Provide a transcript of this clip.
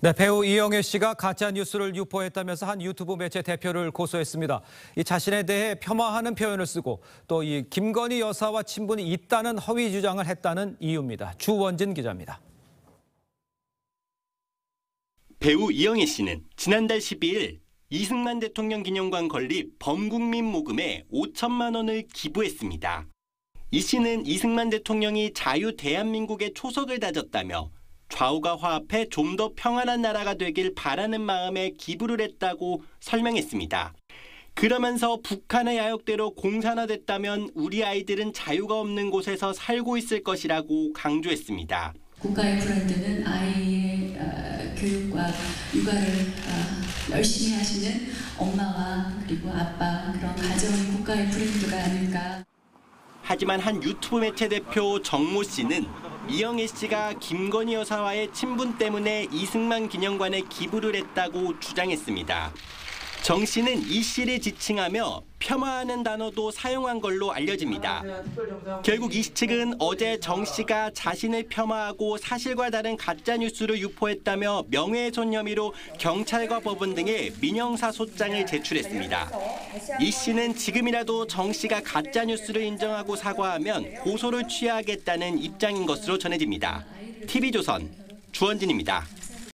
네, 배우 이영애 씨가 가짜 뉴스를 유포했다면서 한 유튜브 매체 대표를 고소했습니다. 이 자신에 대해 폄하하는 표현을 쓰고 또 이 김건희 여사와 친분이 있다는 허위 주장을 했다는 이유입니다. 주원진 기자입니다. 배우 이영애 씨는 지난달 12일 이승만 대통령 기념관 건립 범국민 모금에 5천만 원을 기부했습니다. 이 씨는 이승만 대통령이 자유 대한민국의 초석을 다졌다며 좌우가 화합해 좀 더 평안한 나라가 되길 바라는 마음에 기부를 했다고 설명했습니다. 그러면서 북한의 야욕대로 공산화됐다면 우리 아이들은 자유가 없는 곳에서 살고 있을 것이라고 강조했습니다. 국가의 브랜드는 아이의 교육과 육아를 열심히 하시는 엄마와 그리고 아빠, 그런 가정이 국가의 브랜드가 아닐까. 하지만 한 유튜브 매체 대표 정모 씨는 이영애 씨가 김건희 여사와의 친분 때문에 이승만 기념관에 기부를 했다고 주장했습니다. 정 씨는 이 씨를 지칭하며 폄하하는 단어도 사용한 걸로 알려집니다. 결국 이 씨 측은 어제 정 씨가 자신을 폄하하고 사실과 다른 가짜 뉴스를 유포했다며 명예훼손 혐의로 경찰과 법원 등에 민형사소장을 제출했습니다. 이 씨는 지금이라도 정 씨가 가짜 뉴스를 인정하고 사과하면 고소를 취하겠다는 입장인 것으로 전해집니다. TV조선 주원진입니다.